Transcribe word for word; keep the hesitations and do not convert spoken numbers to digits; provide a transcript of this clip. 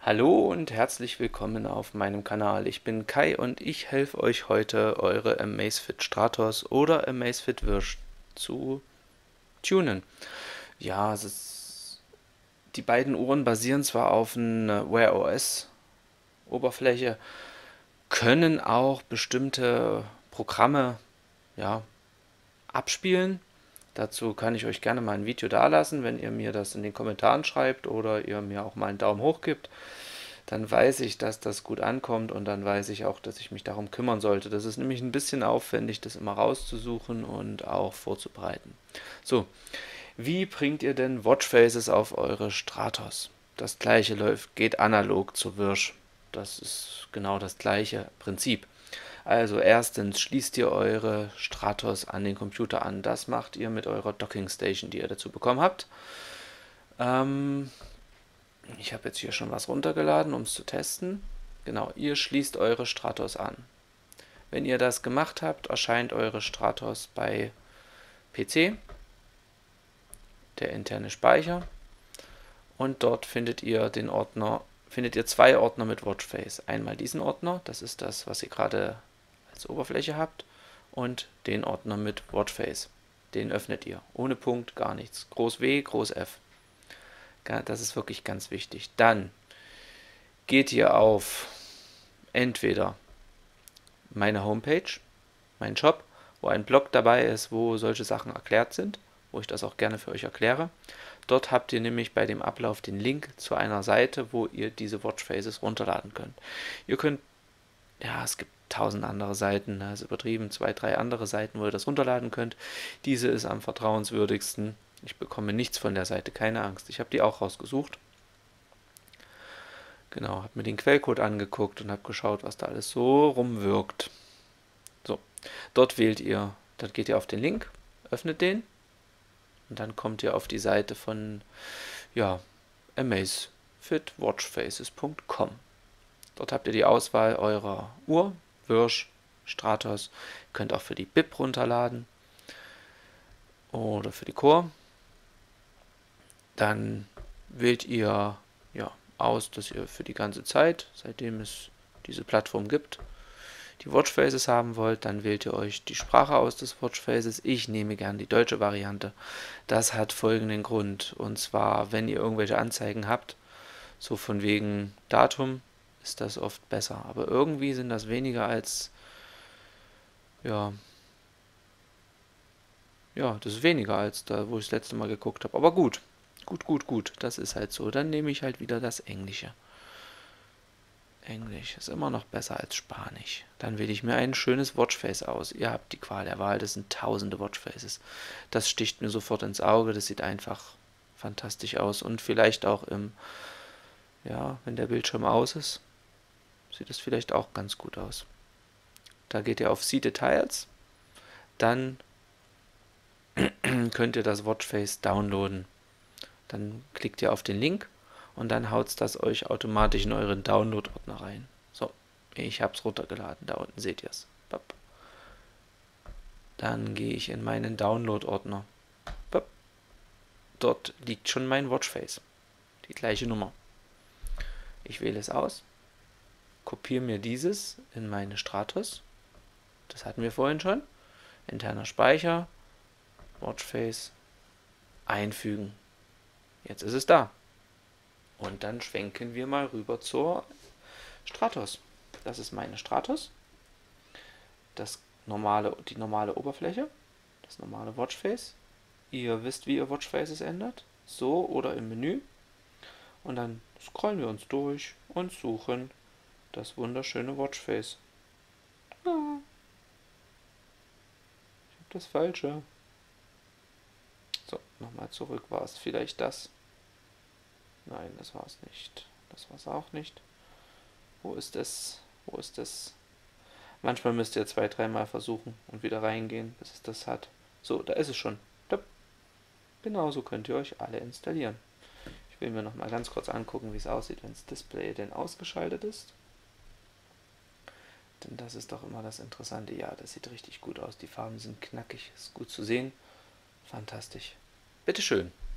Hallo und herzlich willkommen auf meinem Kanal. Ich bin Kai und ich helfe euch heute, eure Amazfit Stratos oder Amazfit Wirsch zu tunen. Ja, es ist, die beiden Uhren basieren zwar auf einer Wear O S Oberfläche, können auch bestimmte Programme ja, abspielen. Dazu kann ich euch gerne mal ein Video dalassen, wenn ihr mir das in den Kommentaren schreibt oder ihr mir auch mal einen Daumen hoch gibt. Dann weiß ich, dass das gut ankommt und dann weiß ich auch, dass ich mich darum kümmern sollte. Das ist nämlich ein bisschen aufwendig, das immer rauszusuchen und auch vorzubereiten. So, wie bringt ihr denn Watchfaces auf eure Stratos? Das gleiche läuft, geht analog zur Wirsch. Das ist genau das gleiche Prinzip. Also erstens schließt ihr eure Stratos an den Computer an. Das macht ihr mit eurer Docking Station, die ihr dazu bekommen habt. Ähm, ich habe jetzt hier schon was runtergeladen, um es zu testen. Genau, ihr schließt eure Stratos an. Wenn ihr das gemacht habt, erscheint eure Stratos bei P C, der interne Speicher, und dort findet ihr den Ordner, findet ihr zwei Ordner mit Watchface. Einmal diesen Ordner, das ist das, was ihr gerade als Oberfläche habt, und den Ordner mit Watchface. Den öffnet ihr. Ohne Punkt, gar nichts. Groß W, Groß F. Das ist wirklich ganz wichtig. Dann geht ihr auf entweder meine Homepage, meinen Shop, wo ein Blog dabei ist, wo solche Sachen erklärt sind, wo ich das auch gerne für euch erkläre. Dort habt ihr nämlich bei dem Ablauf den Link zu einer Seite, wo ihr diese Watchfaces runterladen könnt. Ihr könnt, ja, es gibt tausend andere Seiten, das ist übertrieben, zwei, drei andere Seiten, wo ihr das runterladen könnt. Diese ist am vertrauenswürdigsten. Ich bekomme nichts von der Seite, keine Angst. Ich habe die auch rausgesucht. Genau, habe mir den Quellcode angeguckt und habe geschaut, was da alles so rumwirkt. So, dort wählt ihr, dann geht ihr auf den Link, öffnet den und dann kommt ihr auf die Seite von, ja, amazfit watchfaces punkt com. Dort habt ihr die Auswahl eurer Uhr, Wirsch, Stratos. Ihr könnt auch für die B I P runterladen oder für die Core. Dann wählt ihr ja, aus, dass ihr für die ganze Zeit, seitdem es diese Plattform gibt, die Watchfaces haben wollt. Dann wählt ihr euch die Sprache aus des Watchfaces. Ich nehme gern die deutsche Variante. Das hat folgenden Grund. Und zwar, wenn ihr irgendwelche Anzeigen habt, so von wegen Datum, ist das oft besser. Aber irgendwie sind das weniger als, ja, ja, das ist weniger als da, wo ich das letzte Mal geguckt habe. Aber gut, gut, gut, gut, das ist halt so. Dann nehme ich halt wieder das Englische. Englisch ist immer noch besser als Spanisch. Dann wähle ich mir ein schönes Watchface aus. Ihr habt die Qual der Wahl, das sind tausende Watchfaces. Das sticht mir sofort ins Auge, das sieht einfach fantastisch aus. Und vielleicht auch im, ja, wenn der Bildschirm aus ist, sieht es vielleicht auch ganz gut aus. Da geht ihr auf See Details, dann könnt ihr das Watchface downloaden. Dann klickt ihr auf den Link und dann haut es das euch automatisch in euren Download-Ordner rein. So, ich habe es runtergeladen, da unten seht ihr es. Dann gehe ich in meinen Download-Ordner. Dort liegt schon mein Watchface, die gleiche Nummer. Ich wähle es aus, kopiere mir dieses in meine Stratos. Das hatten wir vorhin schon. Interner Speicher, Watchface, einfügen. Jetzt ist es da. Und dann schwenken wir mal rüber zur Stratos. Das ist meine Stratos. Das normale, die normale Oberfläche. Das normale Watchface. Ihr wisst, wie ihr Watchfaces ändert. So oder im Menü. Und dann scrollen wir uns durch und suchen das wunderschöne Watchface. Ah, ich habe das Falsche. So, nochmal zurück. War es vielleicht das? Nein, das war es nicht. Das war es auch nicht. Wo ist es? Wo ist es? Manchmal müsst ihr zwei, dreimal versuchen und wieder reingehen, bis es das hat. So, da ist es schon. Genauso könnt ihr euch alle installieren. Ich will mir noch mal ganz kurz angucken, wie es aussieht, wenn das Display denn ausgeschaltet ist. Denn das ist doch immer das Interessante. Ja, das sieht richtig gut aus. Die Farben sind knackig, ist gut zu sehen. Fantastisch. Bitteschön.